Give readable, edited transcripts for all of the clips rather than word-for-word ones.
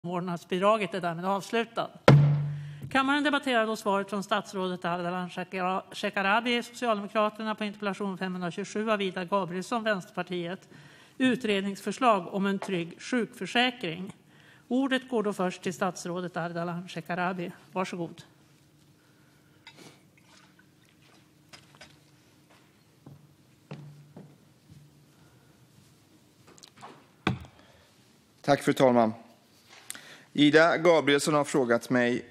Vårdnadsbidraget är därmed avslutad. Kammaren debatterar då svaret från statsrådet Ardalan Shekarabi, Socialdemokraterna, på interpellation 527 av Ida Gabrielsson, Vänsterpartiet. Utredningsförslag om en trygg sjukförsäkring. Ordet går då först till statsrådet Ardalan Shekarabi. Varsågod. Tack fru talman. Ida Gabrielsson har frågat mig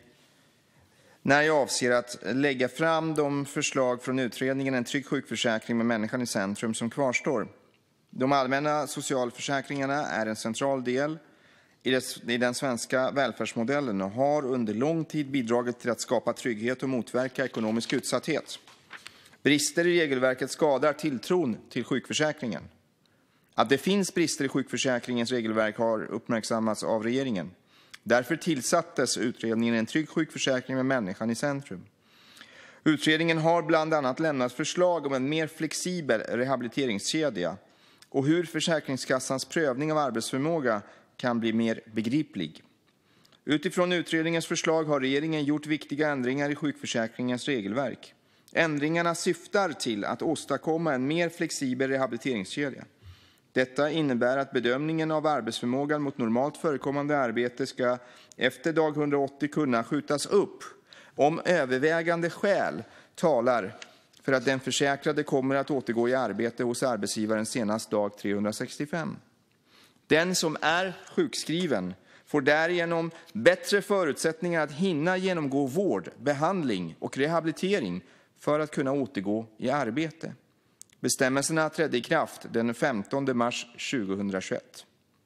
när jag avser att lägga fram de förslag från utredningen En trygg sjukförsäkring med människan i centrum som kvarstår. De allmänna socialförsäkringarna är en central del i den svenska välfärdsmodellen och har under lång tid bidragit till att skapa trygghet och motverka ekonomisk utsatthet. Brister i regelverket skadar tilltron till sjukförsäkringen. Att det finns brister i sjukförsäkringens regelverk har uppmärksammats av regeringen. Därför tillsattes utredningen En trygg sjukförsäkring med människan i centrum. Utredningen har bland annat lämnat förslag om en mer flexibel rehabiliteringskedja och hur Försäkringskassans prövning av arbetsförmåga kan bli mer begriplig. Utifrån utredningens förslag har regeringen gjort viktiga ändringar i sjukförsäkringens regelverk. Ändringarna syftar till att åstadkomma en mer flexibel rehabiliteringskedja. Detta innebär att bedömningen av arbetsförmågan mot normalt förekommande arbete ska efter dag 180 kunna skjutas upp om övervägande skäl talar för att den försäkrade kommer att återgå i arbete hos arbetsgivaren senast dag 365. Den som är sjukskriven får därigenom bättre förutsättningar att hinna genomgå vård, behandling och rehabilitering för att kunna återgå i arbete. Bestämmelserna trädde i kraft den 15 mars 2021.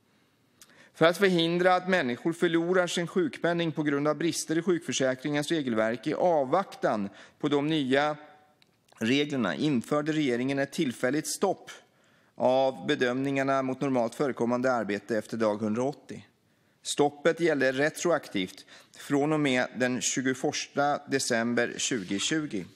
För att förhindra att människor förlorar sin sjukpenning på grund av brister i sjukförsäkringens regelverk i avvaktan på de nya reglerna införde regeringen ett tillfälligt stopp av bedömningarna mot normalt förekommande arbete efter dag 180. Stoppet gäller retroaktivt från och med den 21 december 2020.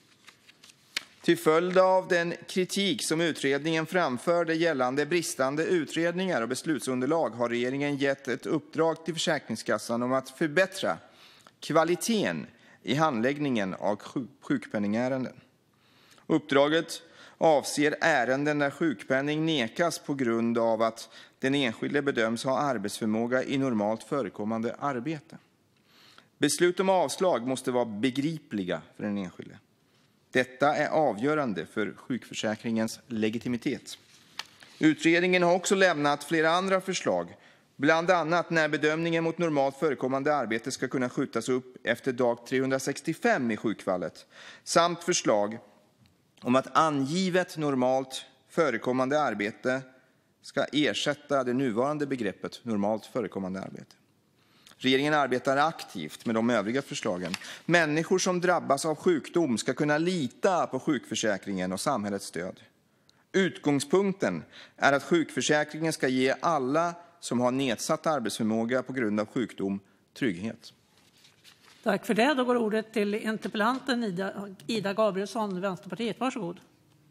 Till följd av den kritik som utredningen framförde gällande bristande utredningar och beslutsunderlag har regeringen gett ett uppdrag till Försäkringskassan om att förbättra kvaliteten i handläggningen av sjukpenningärenden. Uppdraget avser ärenden där sjukpenning nekas på grund av att den enskilde bedöms ha arbetsförmåga i normalt förekommande arbete. Beslut om avslag måste vara begripliga för den enskilde. Detta är avgörande för sjukförsäkringens legitimitet. Utredningen har också lämnat flera andra förslag, bland annat när bedömningen mot normalt förekommande arbete ska kunna skjutas upp efter dag 365 i sjukfallet, samt förslag om att angivet normalt förekommande arbete ska ersätta det nuvarande begreppet normalt förekommande arbete. Regeringen arbetar aktivt med de övriga förslagen. Människor som drabbas av sjukdom ska kunna lita på sjukförsäkringen och samhällets stöd. Utgångspunkten är att sjukförsäkringen ska ge alla som har nedsatt arbetsförmåga på grund av sjukdom trygghet. Tack för det. Då går ordet till interpellanten Ida Gabrielsson, Vänsterpartiet. Varsågod.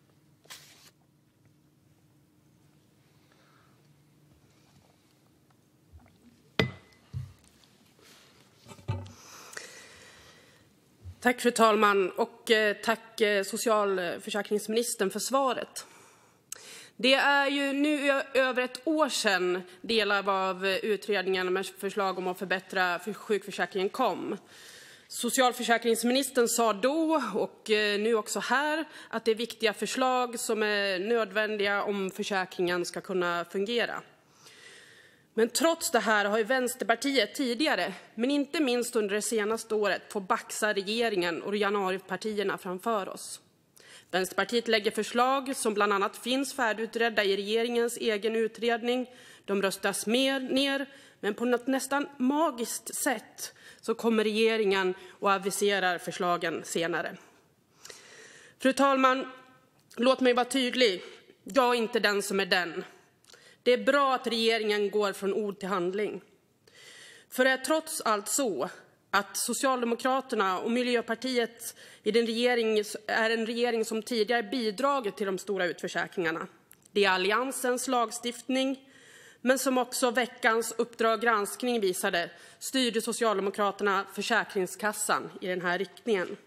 Tack fru talman och tack socialförsäkringsministern för svaret. Det är ju nu över ett år sedan delar av utredningen med förslag om att förbättra sjukförsäkringen kom. Socialförsäkringsministern sa då och nu också här att det är viktiga förslag som är nödvändiga om försäkringen ska kunna fungera. Men trots det här har ju Vänsterpartiet tidigare, men inte minst under det senaste året, fått baxa regeringen och januaripartierna framför oss. Vänsterpartiet lägger förslag som bland annat finns färdigutredda i regeringens egen utredning. De röstas ner, men på något nästan magiskt sätt så kommer regeringen och aviserar förslagen senare. Fru talman, låt mig vara tydlig. Jag är inte den som är den. Det är bra att regeringen går från ord till handling. För det är trots allt så att Socialdemokraterna och Miljöpartiet är en regering som tidigare bidragit till de stora utförsäkringarna. Det är alliansens lagstiftning. Men som också veckans Uppdrag granskning visade styrde Socialdemokraterna Försäkringskassan i den här riktningen.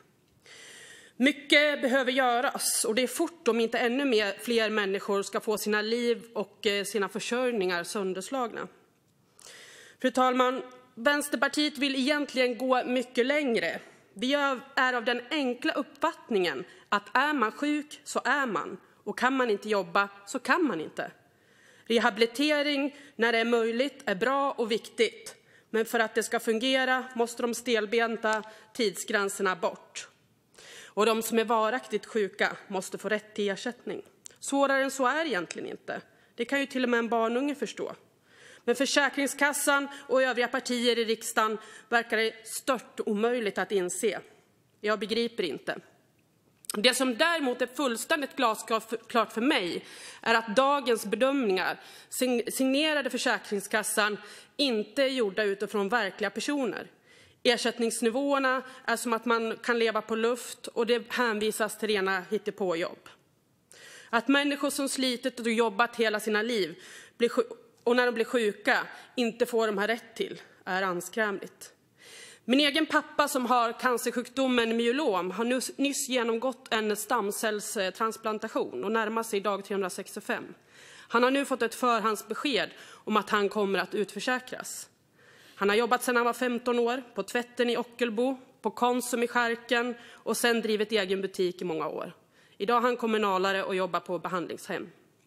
Mycket behöver göras och det är fort om inte ännu fler människor ska få sina liv och sina försörjningar sönderslagna. Fru talman, Vänsterpartiet vill egentligen gå mycket längre. Vi är av den enkla uppfattningen att är man sjuk så är man och kan man inte jobba så kan man inte. Rehabilitering när det är möjligt är bra och viktigt, men för att det ska fungera måste de stelbenta tidsgränserna bort. Och de som är varaktigt sjuka måste få rätt till ersättning. Svårare än så är det egentligen inte. Det kan ju till och med en barnunge förstå. Men Försäkringskassan och övriga partier i riksdagen verkar det stört omöjligt att inse. Jag begriper inte. Det som däremot är fullständigt glasklart för mig är att dagens bedömningar signerade Försäkringskassan inte är gjorda utifrån verkliga personer. Ersättningsnivåerna är som att man kan leva på luft och det hänvisas till rena hittepåjobb. Att människor som slitit och jobbat hela sina liv och när de blir sjuka inte får de här rätt till är anskrämligt. Min egen pappa som har cancersjukdomen myelom har nyss genomgått en stamcellstransplantation och närmar sig dag 365. Han har nu fått ett förhandsbesked om att han kommer att utförsäkras. Han har jobbat sedan han var 15 år på tvätten i Ockelbo, på Konsum i Skärken och sen drivit egen butik i många år. Idag är han kommunalare och jobbar på behandlingshem.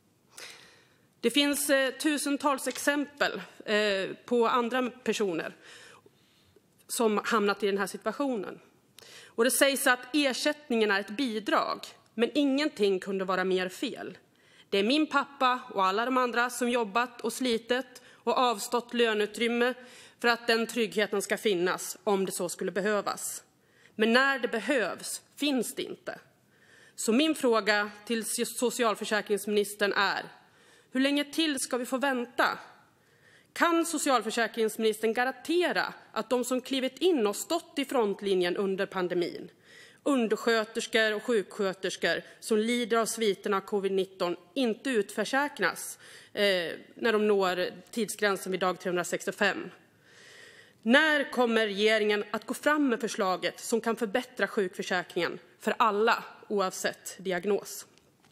Det finns tusentals exempel på andra personer som hamnat i den här situationen. Och det sägs att ersättningen är ett bidrag, men ingenting kunde vara mer fel. Det är min pappa och alla de andra som jobbat och slitit och avstått löneutrymme för att den tryggheten ska finnas om det så skulle behövas. Men när det behövs finns det inte. Så min fråga till socialförsäkringsministern är: hur länge till ska vi få vänta? Kan socialförsäkringsministern garantera att de som klivit in och stått i frontlinjen under pandemin, undersköterskor och sjuksköterskor som lider av sviterna av covid-19, inte utförsäkras när de når tidsgränsen vid dag 365? När kommer regeringen att gå fram med förslaget som kan förbättra sjukförsäkringen för alla oavsett diagnos?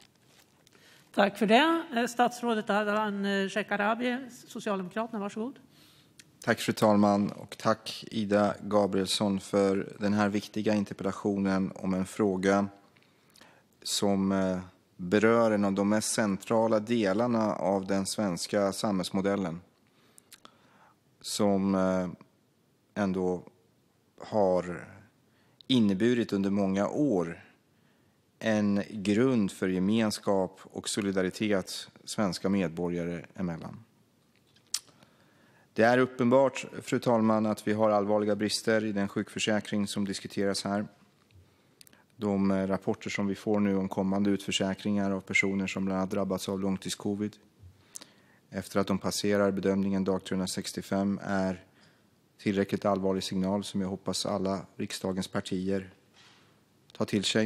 Tack för det. Statsrådet Ardalan Shekarabi, Socialdemokraterna, varsågod. Tack fru talman och tack Ida Gabrielsson för den här viktiga interpellationen om en fråga som berör en av de mest centrala delarna av den svenska samhällsmodellen, som ändå har inneburit under många år en grund för gemenskap och solidaritet svenska medborgare emellan. Det är uppenbart, fru talman, att vi har allvarliga brister i den sjukförsäkring som diskuteras här. De rapporter som vi får nu om kommande utförsäkringar av personer som bland annat drabbats av långtidscovid efter att de passerar bedömningen dag 365 är tillräckligt allvarlig signal som jag hoppas alla riksdagens partier tar till sig.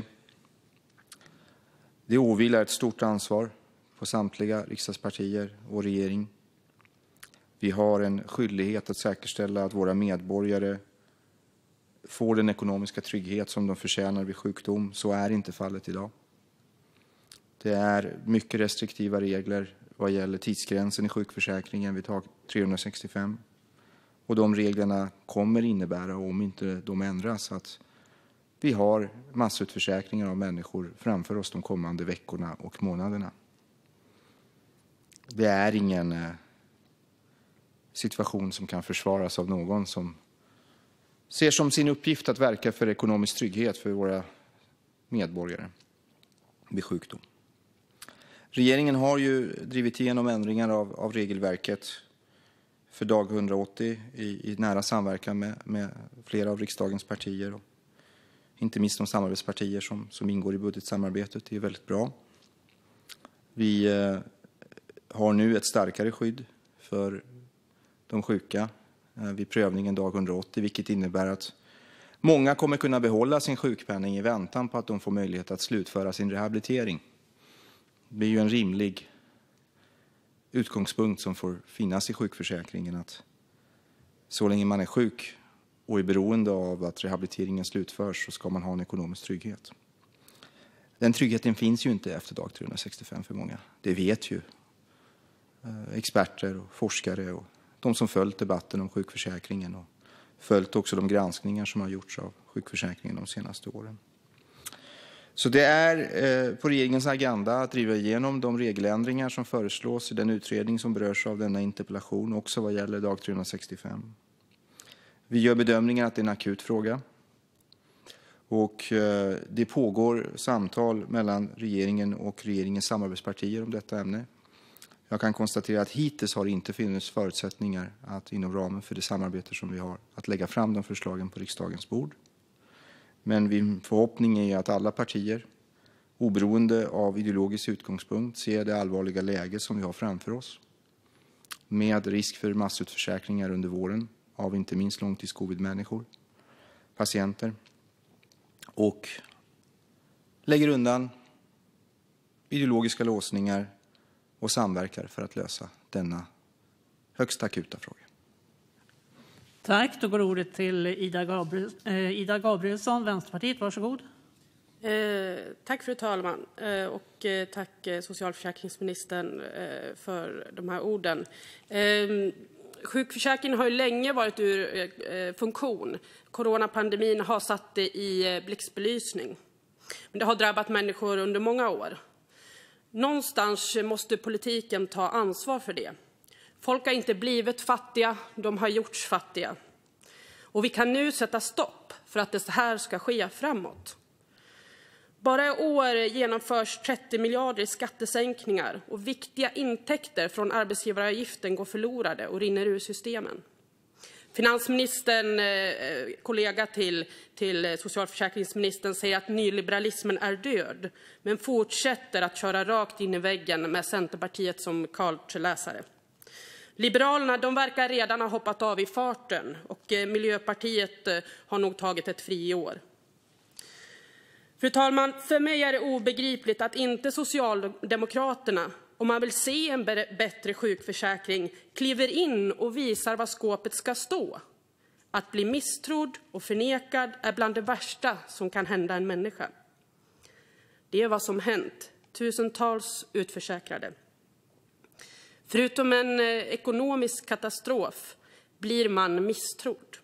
Det åvilar ett stort ansvar på samtliga riksdagspartier och regering. Vi har en skyldighet att säkerställa att våra medborgare får den ekonomiska trygghet som de förtjänar vid sjukdom. Så är inte fallet idag. Det är mycket restriktiva regler vad gäller tidsgränsen i sjukförsäkringen vid dag 365. Och de reglerna kommer innebära, om inte de ändras, att vi har massutförsäkringar av människor framför oss de kommande veckorna och månaderna. Det är ingen situation som kan försvaras av någon som ser som sin uppgift att verka för ekonomisk trygghet för våra medborgare vid sjukdom. Regeringen har ju drivit igenom ändringar av regelverket för dag 180 i nära samverkan med flera av riksdagens partier och inte minst de samarbetspartier som ingår i budgetsamarbetet. Det är väldigt bra. Vi har nu ett starkare skydd för de sjuka vid prövningen dag 180, vilket innebär att många kommer kunna behålla sin sjukpenning i väntan på att de får möjlighet att slutföra sin rehabilitering. Det är ju en rimlig utgångspunkt som får finnas i sjukförsäkringen, att så länge man är sjuk och är beroende av att rehabiliteringen slutförs så ska man ha en ekonomisk trygghet. Den tryggheten finns ju inte efter dag 365 för många. Det vet ju experter och forskare och de som följt debatten om sjukförsäkringen och följt också de granskningar som har gjorts av sjukförsäkringen de senaste åren. Så det är på regeringens agenda att driva igenom de regeländringar som föreslås i den utredning som berörs av denna interpellation, också vad gäller dag 365. Vi gör bedömningen att det är en akut fråga. Och det pågår samtal mellan regeringen och regeringens samarbetspartier om detta ämne. Jag kan konstatera att hittills har det inte funnits förutsättningar att inom ramen för det samarbete som vi har att lägga fram de förslagen på riksdagens bord. Men min förhoppning är att alla partier, oberoende av ideologisk utgångspunkt, ser det allvarliga läge som vi har framför oss. Med risk för massutförsäkringar under våren av inte minst långtidscovid-människor, patienter. Och lägger undan ideologiska låsningar och samverkar för att lösa denna högst akuta fråga. Tack, då går ordet till Ida Gabrielsson, Vänsterpartiet. Varsågod. Tack fru talman och tack socialförsäkringsministern för de här orden. Sjukförsäkringen har ju länge varit ur funktion. Coronapandemin har satt det i blixtbelysning. Men det har drabbat människor under många år. Någonstans måste politiken ta ansvar för det. Folk har inte blivit fattiga, de har gjorts fattiga. Och vi kan nu sätta stopp för att det här ska ske framåt. Bara i år genomförs 30 miljarder i skattesänkningar och viktiga intäkter från arbetsgivaravgiften går förlorade och rinner ur systemen. Finansministern, kollega till socialförsäkringsministern, säger att nyliberalismen är död, men fortsätter att köra rakt in i väggen med Centerpartiet som kartläsare. Liberalerna, de verkar redan ha hoppat av i farten och Miljöpartiet har nog tagit ett friår. Fru talman, för mig är det obegripligt att inte Socialdemokraterna, om man vill se en bättre sjukförsäkring, kliver in och visar vad skåpet ska stå. Att bli misstrodd och förnekad är bland det värsta som kan hända en människa. Det är vad som hänt. Tusentals utförsäkrade. Förutom en ekonomisk katastrof blir man misstrodd.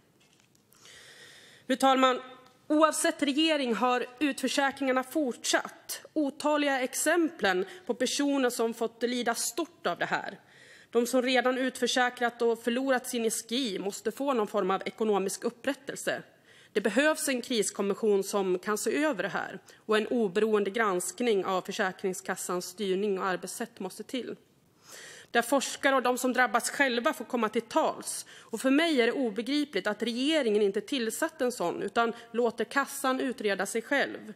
Fru talman, oavsett regering har utförsäkringarna fortsatt. Otaliga exemplen på personer som fått lida stort av det här. De som redan utförsäkrat och förlorat sin SGI måste få någon form av ekonomisk upprättelse. Det behövs en kriskommission som kan se över det här och en oberoende granskning av Försäkringskassans styrning och arbetssätt måste till. Där forskare och de som drabbats själva får komma till tals. Och för mig är det obegripligt att regeringen inte tillsatt en sån utan låter kassan utreda sig själv.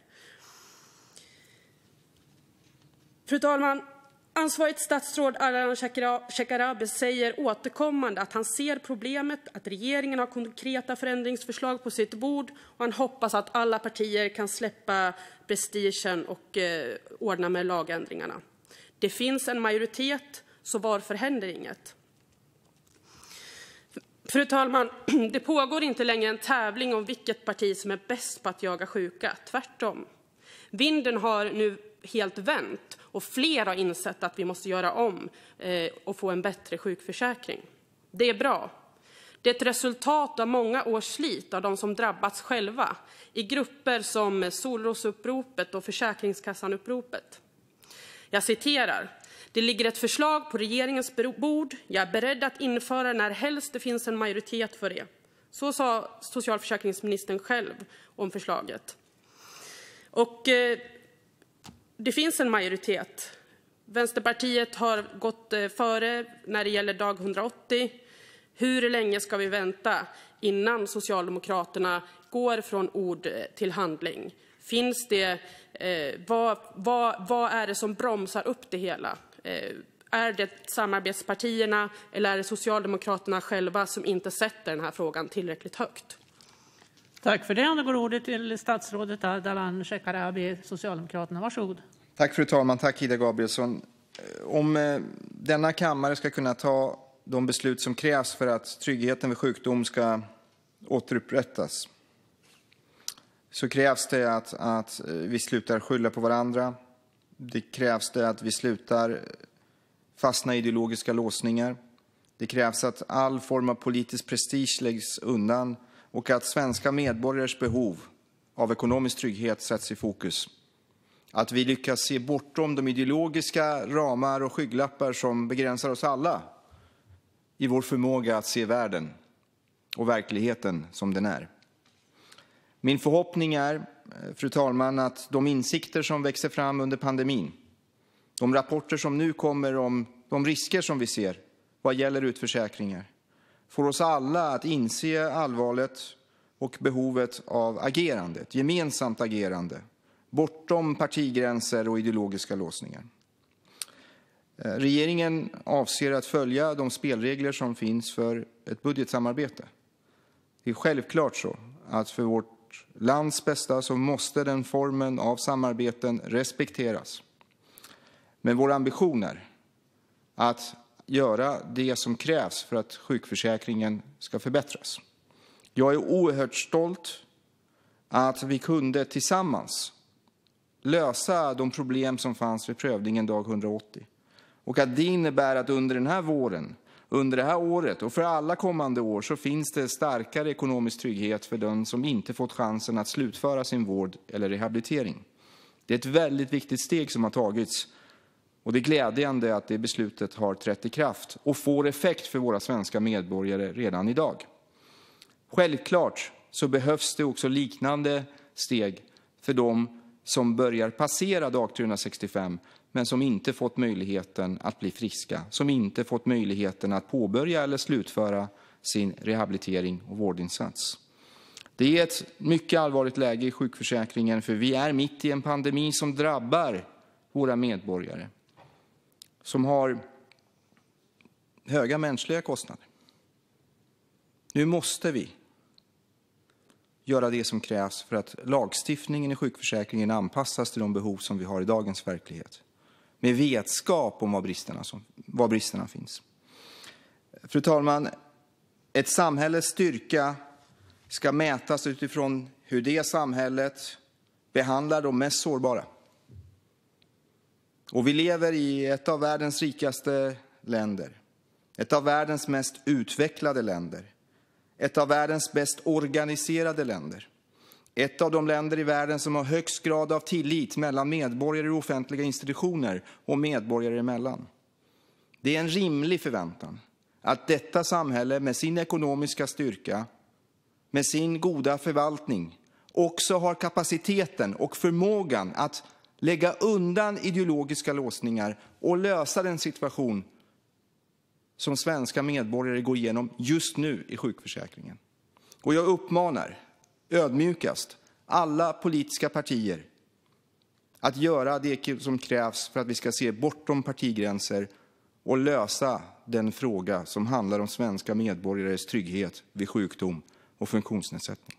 Fru talman, ansvarigt statsråd Ardalan Shekarabi säger återkommande att han ser problemet, att regeringen har konkreta förändringsförslag på sitt bord och han hoppas att alla partier kan släppa prestigen och ordna med lagändringarna. Det finns en majoritet. Så varför händer inget? Fru talman, det pågår inte längre en tävling om vilket parti som är bäst på att jaga sjuka. Tvärtom. Vinden har nu helt vänt och fler har insett att vi måste göra om och få en bättre sjukförsäkring. Det är bra. Det är ett resultat av många års slit av de som drabbats själva i grupper som Solrosuppropet och Försäkringskassanuppropet. Jag citerar. Det ligger ett förslag på regeringens bord. Jag är beredd att införa när helst det finns en majoritet för det. Så sa socialförsäkringsministern själv om förslaget. Och det finns en majoritet. Vänsterpartiet har gått före när det gäller dag 180. Hur länge ska vi vänta innan Socialdemokraterna går från ord till handling? Finns det, vad är det som bromsar upp det hela? Är det samarbetspartierna eller är det Socialdemokraterna själva som inte sätter den här frågan tillräckligt högt? Tack för det. Nu går ordet till statsrådet Ardalan Shekarabi, Socialdemokraterna. Varsågod. Tack fru talman, tack Ida Gabrielsson. Om denna kammare ska kunna ta de beslut som krävs för att tryggheten vid sjukdom ska återupprättas, så krävs det att vi slutar skylla på varandra. Det krävs det att vi slutar fastna i ideologiska låsningar. Det krävs att all form av politisk prestige läggs undan och att svenska medborgares behov av ekonomisk trygghet sätts i fokus. Att vi lyckas se bortom de ideologiska ramar och skygglappar som begränsar oss alla i vår förmåga att se världen och verkligheten som den är. Min förhoppning är, fru talman, att de insikter som växer fram under pandemin, de rapporter som nu kommer om de risker som vi ser vad gäller utförsäkringar, får oss alla att inse allvaret och behovet av agerande, ett gemensamt agerande, bortom partigränser och ideologiska låsningar. Regeringen avser att följa de spelregler som finns för ett budgetsamarbete. Det är självklart så att för vårt lands bästa så måste den formen av samarbeten respekteras. Men vår ambition är att göra det som krävs för att sjukförsäkringen ska förbättras. Jag är oerhört stolt att vi kunde tillsammans lösa de problem som fanns vid prövningen dag 180. Och att det innebär att under den här våren, under det här året och för alla kommande år så finns det starkare ekonomisk trygghet för den som inte fått chansen att slutföra sin vård eller rehabilitering. Det är ett väldigt viktigt steg som har tagits och det är glädjande att det beslutet har trätt i kraft och får effekt för våra svenska medborgare redan idag. Självklart så behövs det också liknande steg för de som börjar passera dag 365 men som inte fått möjligheten att bli friska, som inte fått möjligheten att påbörja eller slutföra sin rehabilitering och vårdinsats. Det är ett mycket allvarligt läge i sjukförsäkringen för vi är mitt i en pandemi som drabbar våra medborgare, som har höga mänskliga kostnader. Nu måste vi göra det som krävs för att lagstiftningen i sjukförsäkringen anpassas till de behov som vi har i dagens verklighet. Med vetskap om var bristerna finns. Fru talman, ett samhälles styrka ska mätas utifrån hur det samhället behandlar de mest sårbara. Och vi lever i ett av världens rikaste länder. Ett av världens mest utvecklade länder. Ett av världens bäst organiserade länder. Ett av de länder i världen som har högst grad av tillit mellan medborgare och offentliga institutioner och medborgare emellan. Det är en rimlig förväntan att detta samhälle med sin ekonomiska styrka, med sin goda förvaltning, också har kapaciteten och förmågan att lägga undan ideologiska låsningar och lösa den situation som svenska medborgare går igenom just nu i sjukförsäkringen. Och jag uppmanar ödmjukast alla politiska partier att göra det som krävs för att vi ska se bortom partigränser och lösa den fråga som handlar om svenska medborgares trygghet vid sjukdom och funktionsnedsättning.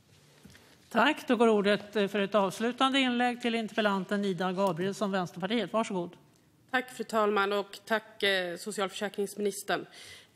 Tack. Då går ordet för ett avslutande inlägg till interpellanten Ida Gabrielsson, Vänsterpartiet. Varsågod. Tack fru talman och tack socialförsäkringsministern.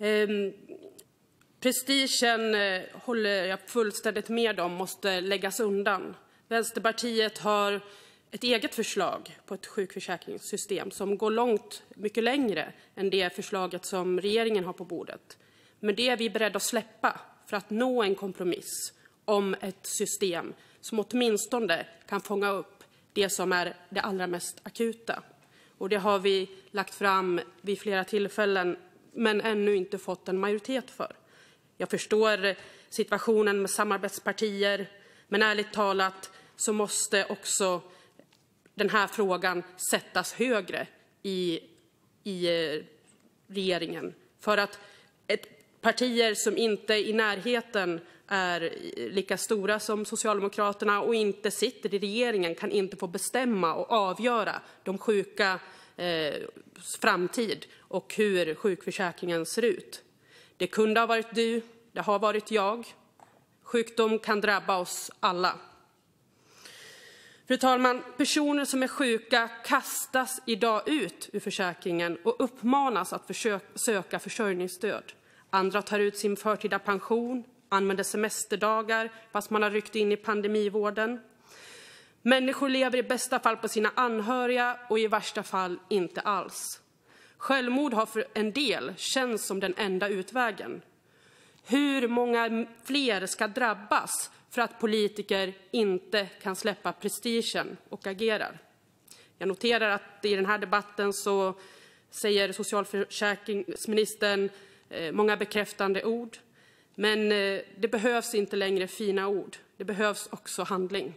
Prestigen håller jag fullständigt med om måste läggas undan. Vänsterpartiet har ett eget förslag på ett sjukförsäkringssystem som går långt, mycket längre än det förslaget som regeringen har på bordet. Men det är vi beredda att släppa för att nå en kompromiss om ett system som åtminstone kan fånga upp det som är det allra mest akuta. Och det har vi lagt fram vid flera tillfällen men ännu inte fått en majoritet för. Jag förstår situationen med samarbetspartier, men ärligt talat så måste också den här frågan sättas högre i regeringen. För att partier som inte i närheten är lika stora som Socialdemokraterna och inte sitter i regeringen kan inte få bestämma och avgöra de sjuka framtid och hur sjukförsäkringen ser ut. Det kunde ha varit du, det har varit jag. Sjukdom kan drabba oss alla. Fru talman, personer som är sjuka kastas idag ut ur försäkringen och uppmanas att söka försörjningsstöd. Andra tar ut sin förtida pension, använder semesterdagar fast man har ryckt in i pandemivården. Människor lever i bästa fall på sina anhöriga och i värsta fall inte alls. Självmord har för en del känts som den enda utvägen. Hur många fler ska drabbas för att politiker inte kan släppa prestigen och agerar? Jag noterar att i den här debatten så säger socialförsäkringsministern många bekräftande ord. Men det behövs inte längre fina ord. Det behövs också handling.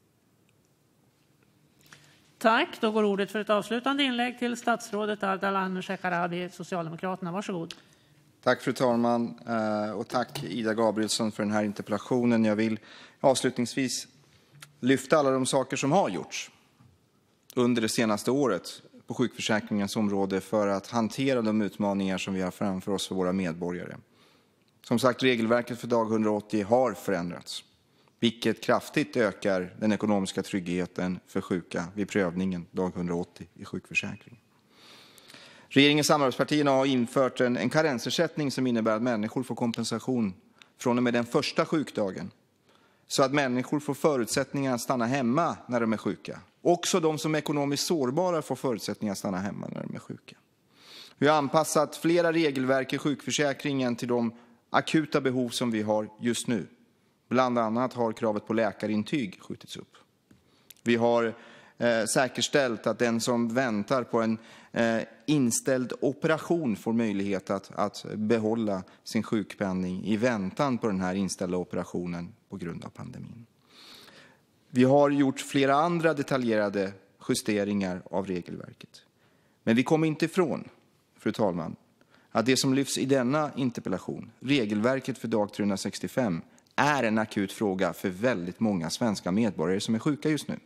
Tack. Då går ordet för ett avslutande inlägg till statsrådet Ardalan Shekarabi, Socialdemokraterna. Varsågod. Tack fru talman och tack Ida Gabrielsson för den här interpellationen. Jag vill avslutningsvis lyfta alla de saker som har gjorts under det senaste året på sjukförsäkringens område för att hantera de utmaningar som vi har framför oss för våra medborgare. Som sagt, regelverket för dag 180 har förändrats, vilket kraftigt ökar den ekonomiska tryggheten för sjuka vid prövningen dag 180 i sjukförsäkringen. Regeringens samarbetspartierna har infört en karensersättning som innebär att människor får kompensation från och med den första sjukdagen. Så att människor får förutsättningar att stanna hemma när de är sjuka. Också de som är ekonomiskt sårbara får förutsättningar att stanna hemma när de är sjuka. Vi har anpassat flera regelverk i sjukförsäkringen till de akuta behov som vi har just nu. Bland annat har kravet på läkarintyg skjutits upp. Vi har säkerställt att den som väntar på en inställd operation får möjlighet att behålla sin sjukpenning i väntan på den här inställda operationen på grund av pandemin. Vi har gjort flera andra detaljerade justeringar av regelverket. Men vi kommer inte ifrån, fru talman, att det som lyfts i denna interpellation, regelverket för dag 365, är en akut fråga för väldigt många svenska medborgare som är sjuka just nu.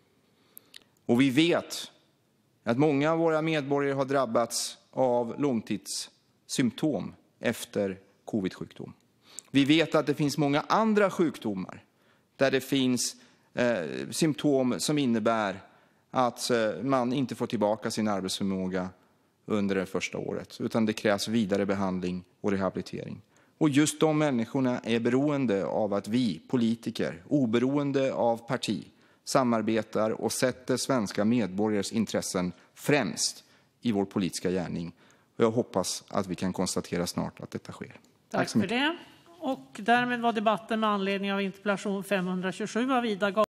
Och vi vet att många av våra medborgare har drabbats av långtidssymptom efter covid-sjukdom. Vi vet att det finns många andra sjukdomar där det finns symptom som innebär att man inte får tillbaka sin arbetsförmåga under det första året, utan det krävs vidare behandling och rehabilitering. Och just de människorna är beroende av att vi politiker, oberoende av parti, samarbetar och sätter svenska medborgares intressen främst i vår politiska gärning. Och jag hoppas att vi kan konstatera snart att detta sker. Tack för det. Och därmed var debatten med anledning av interpellation 527 av Ida